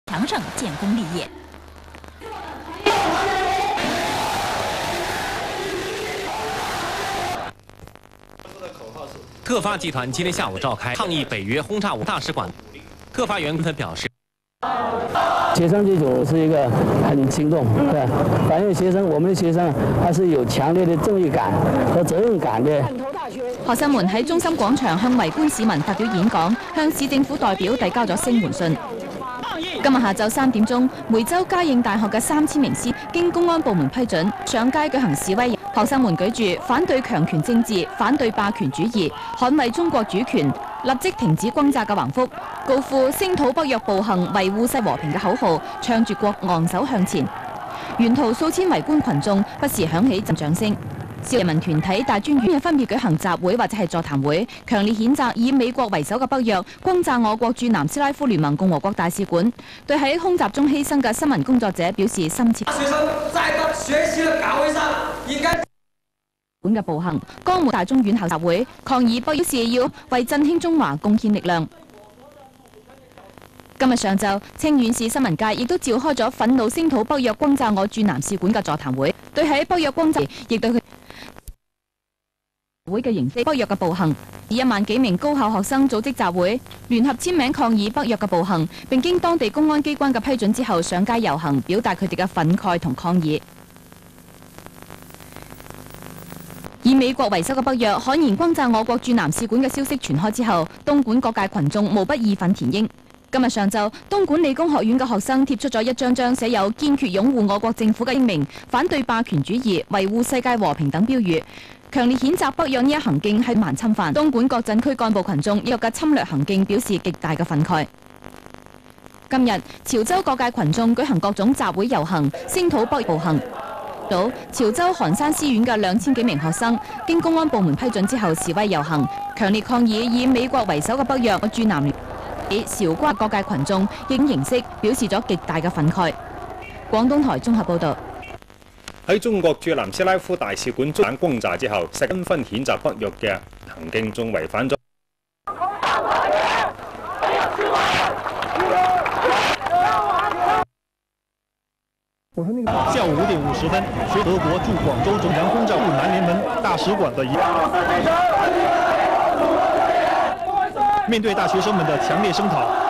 墙上建功立业。 特发集团今天下午召开抗议北约轰炸我大使馆，特发员工表示， 学生这组是一个很心动，对，反映学生，我们的學生他是有強烈的正義感和責任感嘅。 學生們喺中心廣場向圍觀市民發表演講，向市政府代表遞交咗聲援信。今日下晝3點鐘，梅州嘉應大學嘅3000名師經公安部門批准上街舉行示威。 學生們舉住反對強權政治、反對霸權主義、捍衛中國主權、立即停止轟炸嘅橫幅，高呼聲討北約暴行、維護世和平嘅口號，唱住國昂首向前。沿途數千圍觀群眾不時響起陣掌聲。人民團體大專院分別舉行集會或者係座談會，強烈譴責以美國為首嘅北約轟炸我國駐南斯拉夫聯盟共和國大使館，對喺空襲中犧牲嘅新聞工作者表示深切。學生在他學習嘅崗位上應該。 本嘅暴行，江門大中院校集會抗議北約表示要為振興中華貢獻力量。今日上晝，清遠市新聞界亦都召開咗憤怒聲討北約轟炸我駐南使館嘅座談會，對喺北約轟炸，亦對佢會嘅形式北約嘅暴行，以1萬幾名高校學生組織集會，聯合簽名抗議北約嘅暴行，並經當地公安機關嘅批准之後上街遊行，表達佢哋嘅憤慨同抗議。 以美國為首嘅北約悍然轟炸我國駐南使館嘅消息傳開之後，東莞各界群眾無不義憤填膺。今日上晝，東莞理工學院嘅學生貼出咗一張張寫有"堅決擁護我國政府嘅英明、反對霸權主義、維護世界和平"等標語，強烈譴責北約呢一行徑係蠻侵犯。東莞各鎮區幹部群眾呢個嘅侵略行徑表示極大嘅憤慨。今日，潮州各界群眾舉行各種集會遊行，聲討北約暴行。 到潮州寒山師院嘅2000幾名學生，經公安部門批准之後示威遊行，強烈抗議以美國為首嘅北約駐南聯。韶關各界群眾應形式表示咗極大嘅憤慨。廣東台綜合報導。 喺中國駐南斯拉夫大使館轟炸之後，紛紛譴責北約嘅行徑，仲違反咗。 下午5點50分，隨德國駐廣州總長轟炸駐南聯盟大使館的一。面對大學生們的強烈聲討，